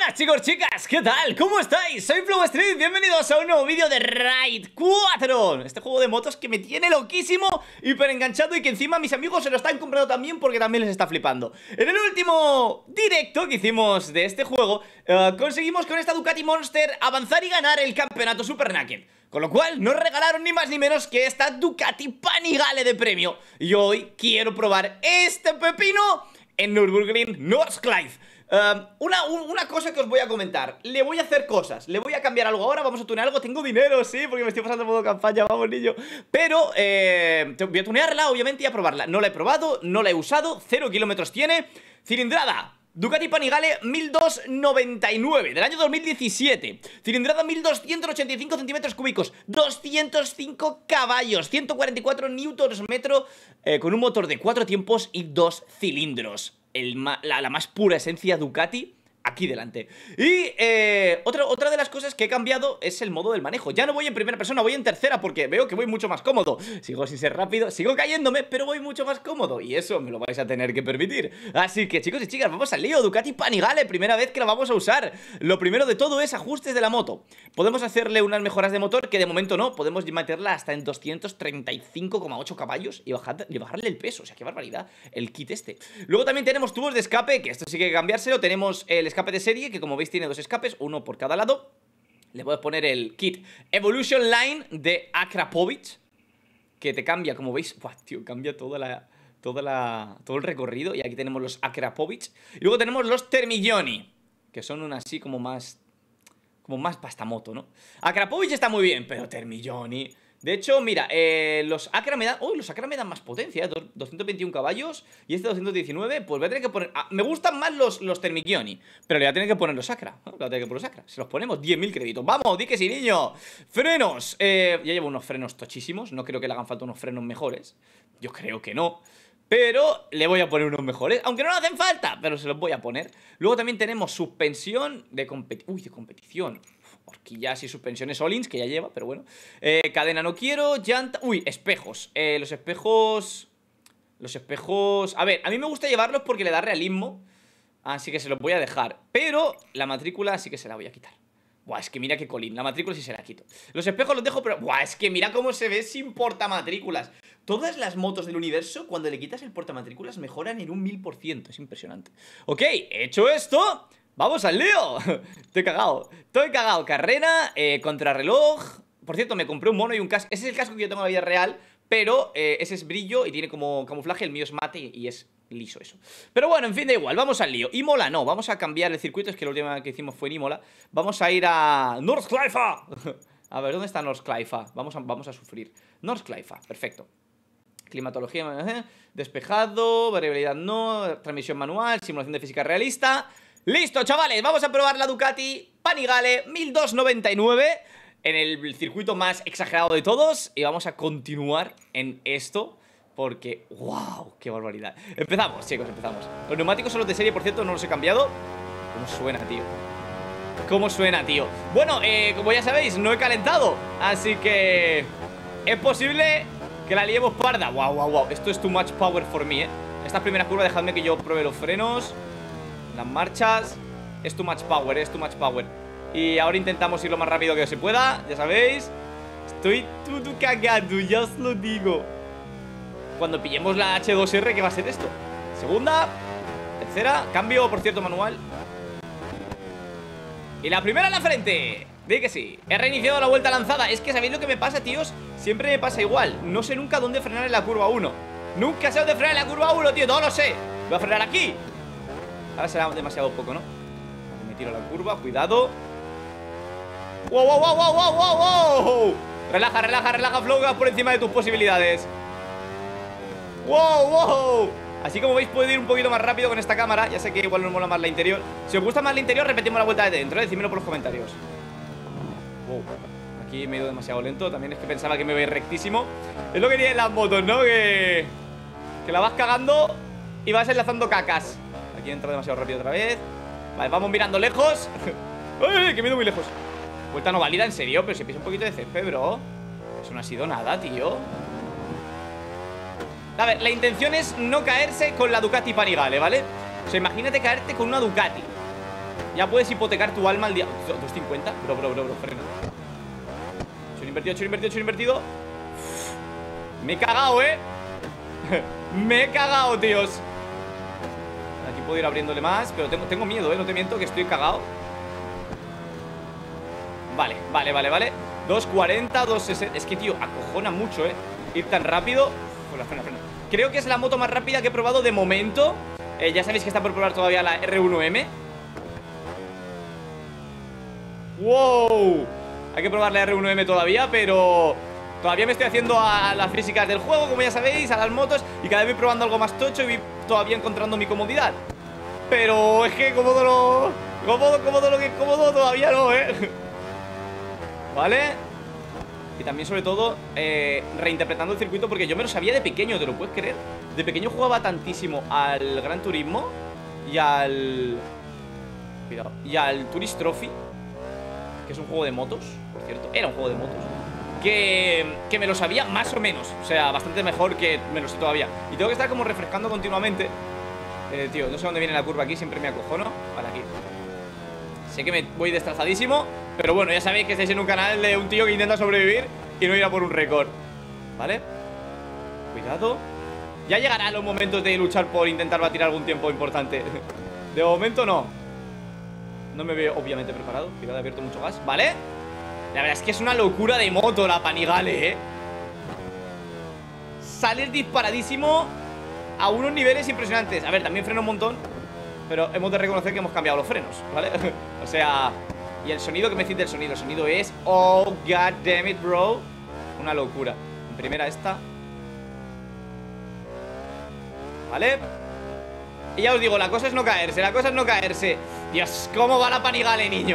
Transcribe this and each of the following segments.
Buenas chicos, chicas, ¿qué tal? ¿Cómo estáis? Soy Flow Street, bienvenidos a un nuevo vídeo de Raid 4. Este juego de motos que me tiene loquísimo, hiper enganchado y que encima mis amigos se lo están comprando también porque también les está flipando. En el último directo que hicimos de este juego, conseguimos con esta Ducati Monster avanzar y ganar el campeonato Super Naked. Con lo cual nos regalaron ni más ni menos que esta Ducati Panigale de premio. Y hoy quiero probar este pepino en Nürburgring Nordschleife. Una cosa que os voy a comentar. Le voy a hacer cosas, le voy a cambiar algo ahora. Vamos a tunear algo, tengo dinero, sí, porque me estoy pasando modo campaña, vamos niño. Pero voy a tunearla, obviamente, y a probarla. No la he probado, no la he usado, 0 kilómetros tiene. Cilindrada Ducati Panigale 1299 del año 2017. Cilindrada 1285 centímetros cúbicos, 205 caballos, 144 newtons metro, con un motor de 4 tiempos y 2 cilindros. La más pura esencia Ducati aquí delante. Y otra de las cosas que he cambiado es el modo del manejo. Ya no voy en primera persona, voy en tercera porque veo que voy mucho más cómodo. Sigo sin ser rápido, sigo cayéndome, pero voy mucho más cómodo. Y eso me lo vais a tener que permitir. Así que chicos y chicas, vamos al lío. Ducati Panigale, primera vez que la vamos a usar. Lo primero de todo es ajustes de la moto. Podemos hacerle unas mejoras de motor que de momento no. Podemos meterla hasta en 235,8 caballos y bajarle el peso. O sea, qué barbaridad el kit este. Luego también tenemos tubos de escape, que esto sí que hay que cambiárselo. Tenemos el escape de serie, que como veis tiene 2 escapes, uno por cada lado. Le puedes poner el kit Evolution Line de Akrapovic, que te cambia, como veis, ¡buah, tío! Cambia todo el recorrido. Y aquí tenemos los Akrapovic. Y luego tenemos los Termiglioni, que son un así como más pastamoto, ¿no? Akrapovic está muy bien, pero Termiglioni... De hecho, mira, los Acra me dan... ¡Uy! Los Acra me dan más potencia, 221 caballos. Y este 219, pues voy a tener que poner... me gustan más los Termiglioni, pero le voy a tener que poner los Acra, ¿no? Le voy a tener que poner los Acra. Se los ponemos 10.000 créditos. ¡Vamos! ¡Di que sí, niño! ¡Frenos! Ya llevo unos frenos tochísimos. No creo que le hagan falta unos frenos mejores. Yo creo que no. Pero le voy a poner unos mejores, aunque no le hacen falta, pero se los voy a poner. Luego también tenemos suspensión de competición. Horquillas y suspensiones Olins, que ya lleva, pero bueno. Cadena no quiero, llanta... Uy, espejos. Los espejos... A ver, a mí me gusta llevarlos porque le da realismo, así que se los voy a dejar. Pero la matrícula sí que se la voy a quitar. Buah, es que mira qué colín, la matrícula sí se la quito. Los espejos los dejo, pero... Buah, es que mira cómo se ve sin portamatrículas. Todas las motos del universo, cuando le quitas el portamatrículas, mejoran en un 1000%. Es impresionante. Ok, hecho esto... ¡Vamos al lío! Estoy cagado. Carrera, contrarreloj. Por cierto, me compré un mono y un casco. Ese es el casco que yo tengo en la vida real, pero ese es brillo y tiene como camuflaje. El mío es mate y es liso eso. Pero bueno, en fin, da igual, vamos al lío. Imola no, vamos a cambiar el circuito. Es que la última que hicimos fue en Imola. Vamos a ir a Nordschleife. A ver, ¿dónde está Nordschleife? Vamos a sufrir. Nordschleife, perfecto. Climatología, despejado, variabilidad no, transmisión manual, simulación de física realista. ¡Listo, chavales! Vamos a probar la Ducati Panigale 1299 en el circuito más exagerado de todos. Y vamos a continuar en esto porque... ¡Wow! ¡Qué barbaridad! Empezamos, chicos, empezamos. Los neumáticos son los de serie, por cierto, no los he cambiado. ¿Cómo suena, tío? ¿Cómo suena, tío? Bueno, como ya sabéis, no he calentado, así que... es posible que la liemos parda. ¡Wow, wow, wow! Esto es too much power for me, ¿eh? Esta primera curva, dejadme que yo pruebe los frenos. Las marchas. Es too much power, es too much power. Y ahora intentamos ir lo más rápido que se pueda. Ya sabéis. Estoy todo cagado, ya os lo digo. Cuando pillemos la H2R, ¿qué va a ser esto? Segunda, tercera, cambio, por cierto, manual. Y la primera en la frente. Di que sí. He reiniciado la vuelta lanzada. Es que ¿sabéis lo que me pasa, tíos? Siempre me pasa igual. No sé nunca dónde frenar en la curva 1. Nunca sé dónde frenar en la curva 1, tío. No lo sé. Voy a frenar aquí. Ahora será demasiado poco, ¿no? Me tiro la curva, cuidado. ¡Wow, wow, wow, wow, wow, wow, wow! Relaja, relaja, relaja, Flow, por encima de tus posibilidades. ¡Wow, wow! Así como veis, puedo ir un poquito más rápido con esta cámara. Ya sé que igual nos mola más la interior. Si os gusta más la interior, repetimos la vuelta de dentro, ¿eh? Decídmelo por los comentarios. Wow. Aquí me he ido demasiado lento. También es que pensaba que me iba a ir rectísimo. Es lo que tienen las motos, ¿no? Que la vas cagando y vas enlazando cacas. Aquí entra demasiado rápido otra vez. Vale, vamos mirando lejos. ¡Uy! Que me he ido muy lejos. Vuelta no válida, en serio. Pero si pisa un poquito de césped, bro. Eso no ha sido nada, tío. A ver, la intención es no caerse con la Ducati Panigale, ¿vale? O sea, imagínate caerte con una Ducati. Ya puedes hipotecar tu alma al día. 250, bro, frena. Hecho invertido. Me he cagado, me he cagado, tíos. Aquí puedo ir abriéndole más, pero tengo miedo, no te miento, que estoy cagado. Vale. 240, 260. Es que, tío, acojona mucho, ir tan rápido. Frena. Creo que es la moto más rápida que he probado de momento. Ya sabéis que está por probar todavía la R1M. ¡Wow! Hay que probar la R1M todavía, pero todavía me estoy haciendo a las físicas del juego, como ya sabéis, a las motos. Y cada vez voy probando algo más tocho y voy todavía encontrando mi comodidad. Pero es que cómodo todavía no, ¿vale? Y también, sobre todo, reinterpretando el circuito, porque yo me lo sabía de pequeño, ¿te lo puedes creer? De pequeño jugaba tantísimo al Gran Turismo y al... Cuidado. Y al Tourist Trophy, que es un juego de motos, por cierto. Era un juego de motos. Que me lo sabía más o menos. O sea, bastante mejor que me lo sé todavía. Y tengo que estar como refrescando continuamente. Tío, no sé dónde viene la curva aquí, siempre me acojono. Vale, aquí. Sé que me voy destrozadísimo, pero bueno, ya sabéis que estáis en un canal de un tío que intenta sobrevivir y no ir a por un récord. ¿Vale? Cuidado. Ya llegarán los momentos de luchar por intentar batir algún tiempo importante. De momento no. No me veo obviamente preparado. Cuidado, he abierto mucho gas. ¿Vale? La verdad es que es una locura de moto la Panigale, Salir disparadísimo a unos niveles impresionantes. A ver, también freno un montón, pero hemos de reconocer que hemos cambiado los frenos, ¿vale? O sea, y el sonido, que me decís del sonido. El sonido es, oh, god damn it, bro. Una locura. En primera esta. ¿Vale? Y ya os digo, la cosa es no caerse, Dios, cómo va la Panigale, niño.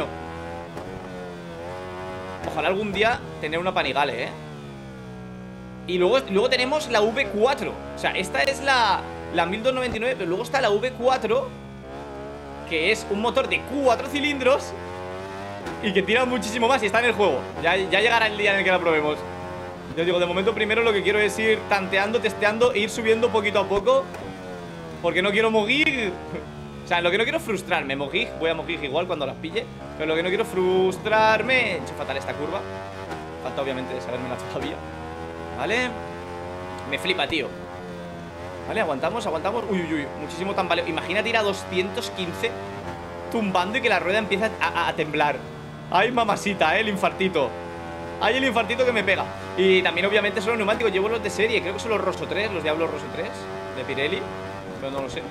Ojalá algún día tener una Panigale, Y luego tenemos la V4. O sea, esta es la 1299, pero luego está la V4, que es un motor de 4 cilindros y que tira muchísimo más y está en el juego. Ya llegará el día en el que la probemos. Yo digo, de momento primero lo que quiero es ir tanteando, testeando e ir subiendo poquito a poco, porque no quiero morir. O sea, lo que no quiero es frustrarme. Voy a morir igual cuando las pille, pero lo que no quiero es frustrarme. He hecho fatal esta curva. Falta obviamente sabérmela todavía. ¿Vale? Me flipa, tío. Vale, aguantamos. Uy, muchísimo tambaleo. Imagínate ir a 215 tumbando y que la rueda empieza a temblar. Ay, mamasita, el infartito. Ay, el infartito que me pega. Y también obviamente son los neumáticos. Llevo los de serie, creo que son los Rosso 3, los Diablo Rosso 3 de Pirelli, pero no lo sé.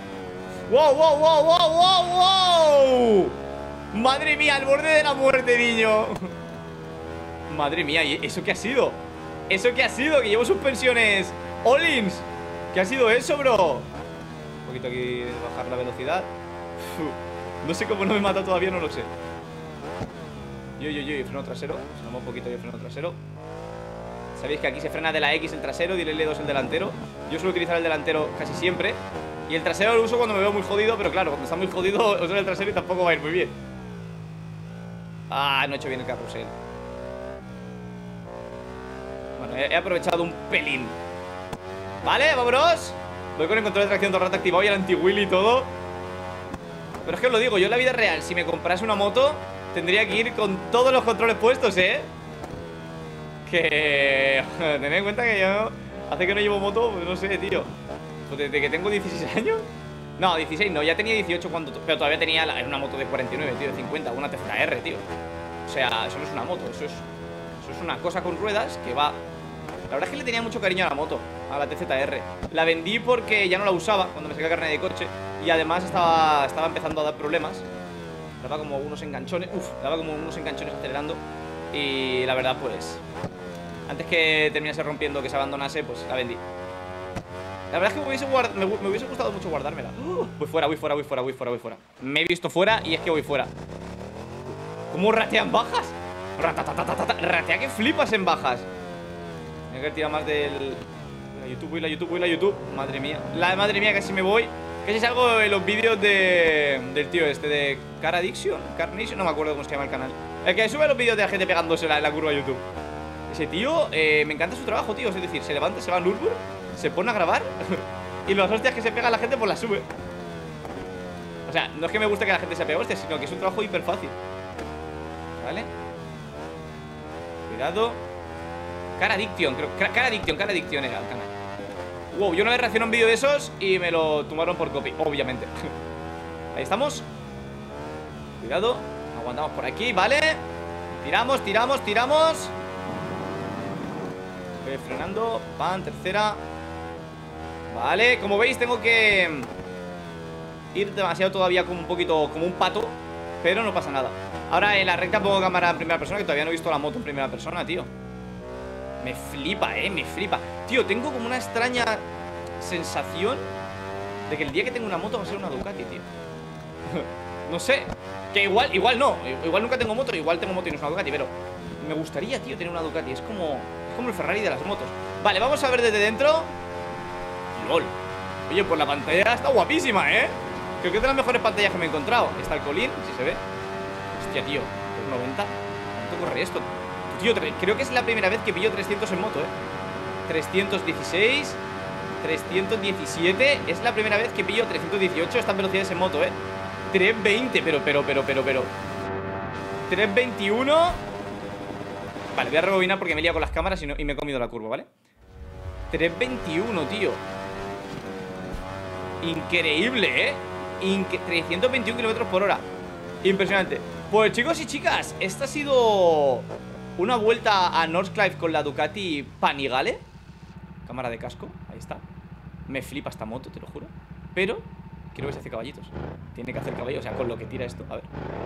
¡Wow! Madre mía, al borde de la muerte, niño. Madre mía, ¿y eso qué ha sido? Que llevo suspensiones All-ins. ¿Qué ha sido eso, bro? Un poquito aquí de bajar la velocidad. No sé cómo no me mata todavía, no lo sé. Yo, freno trasero. Sonamos un poquito yo freno trasero. Sabéis que aquí se frena de la X el trasero, y el L2 el delantero. Yo suelo utilizar el delantero casi siempre. Y el trasero lo uso cuando me veo muy jodido, pero claro, cuando está muy jodido uso el trasero y tampoco va a ir muy bien. Ah, no he hecho bien el carrusel. Bueno, he aprovechado un pelín. Vale, vámonos. Voy con el control de tracción todo el rato activado y el anti-wheel y todo. Pero es que os lo digo, yo en la vida real, si me comprase una moto, tendría que ir con todos los controles puestos, Que tened en cuenta que yo hace que no llevo moto, pues no sé, tío. Pues desde que tengo 16 años. No, 16 no, ya tenía 18 cuando... Pero todavía tenía era una moto de 49, tío, de 50, una TZR, tío. O sea, eso no es una moto, eso es una cosa con ruedas que va... La verdad es que le tenía mucho cariño a la moto, a la TZR. La vendí porque ya no la usaba cuando me saqué carnet de coche. Y además estaba empezando a dar problemas. Daba como unos enganchones. Acelerando. Y la verdad, pues, antes que terminase rompiendo, que se abandonase, pues la vendí. La verdad es que me hubiese gustado mucho guardármela. Voy fuera. Me he visto fuera y es que voy fuera. ¿Cómo ratean bajas? Ratea que flipas en bajas. Tengo que tirar más del... La YouTube. Madre mía. Madre mía, casi me voy. Casi salgo en los vídeos del tío este de Car Addiction, Carnation, no me acuerdo cómo se llama el canal. El que sube los vídeos de la gente pegándosela en la curva de YouTube. Ese tío, me encanta su trabajo, tío. Es decir, se levanta, se va a Nürburgring, se pone a grabar y las hostias que se pega la gente pues las sube. O sea, no es que me guste que la gente se pegue hostias, sino que es un trabajo hiper fácil. ¿Vale? Cuidado. Cara Addiction, creo. Cara Addiction era el canal. Wow, yo no le reaccioné a un vídeo de esos y me lo tumbaron por copy, obviamente. Ahí estamos. Cuidado. Aguantamos por aquí, ¿vale? Tiramos. Voy frenando. Van, tercera. Vale, como veis tengo que ir demasiado todavía como un poquito, como un pato. Pero no pasa nada. Ahora en la recta pongo cámara en primera persona, que todavía no he visto la moto en primera persona, tío. Me flipa, me flipa. Tío, tengo como una extraña sensación de que el día que tenga una moto va a ser una Ducati, tío. No sé. Que igual no. Igual nunca tengo moto, igual tengo moto y no es una Ducati, pero me gustaría, tío, tener una Ducati. Es como el Ferrari de las motos. Vale, vamos a ver desde dentro. LOL. Oye, pues la pantalla está guapísima, ¿eh? Creo que es de las mejores pantallas que me he encontrado. Está el colín, si se ve. Hostia, tío, 90. ¿Cuánto corre esto? Tío, creo que es la primera vez que pillo 300 en moto, 316, 317. Es la primera vez que pillo 318 estas velocidades en moto, 320, pero 321. Vale, voy a rebobinar porque me he liado con las cámaras y me he comido la curva, ¿vale? 321, tío. Increíble, 321 kilómetros por hora. Impresionante. Pues chicos y chicas, esta ha sido una vuelta a Northclive con la Ducati Panigale. Cámara de casco, ahí está. Me flipa esta moto, te lo juro. Pero quiero que se hace caballitos. Tiene que hacer caballo, o sea, con lo que tira esto. A ver.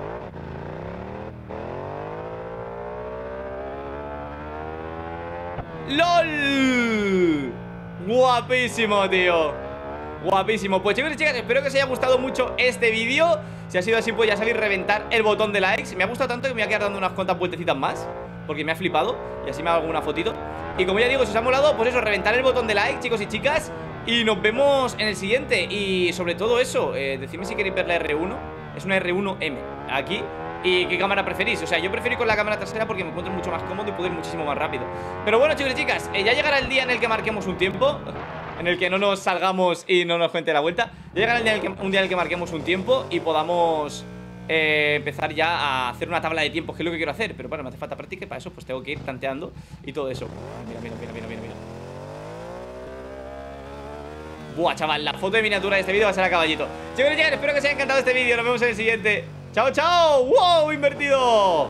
¡LOL! Guapísimo, tío. Guapísimo. Pues chicos y chicas, espero que os haya gustado mucho este vídeo. Si ha sido así, pues ya sabéis, reventar el botón de likes. Me ha gustado tanto que me voy a quedar dando unas cuantas vueltecitas más, porque me ha flipado. Y así me hago alguna fotito. Y como ya digo, si os ha molado, pues eso, reventar el botón de like, chicos y chicas. Y nos vemos en el siguiente. Y sobre todo eso, decidme si queréis ver la R1. Es una R1M aquí. ¿Y qué cámara preferís? O sea, yo prefiero ir con la cámara trasera porque me encuentro mucho más cómodo y puedo ir muchísimo más rápido. Pero bueno, chicos y chicas, ya llegará el día en el que marquemos un tiempo, en el que no nos salgamos y no nos cuente la vuelta. Ya llegará un día en el que marquemos un tiempo y podamos empezar ya a hacer una tabla de tiempos, que es lo que quiero hacer. Pero bueno, me hace falta práctica y para eso pues tengo que ir tanteando y todo eso. Mira. Buah, chaval, la foto de miniatura de este vídeo va a ser a caballito. Chicos y chicas, espero que os haya encantado este vídeo. Nos vemos en el siguiente. ¡Chao, chao! ¡Wow! Invertido.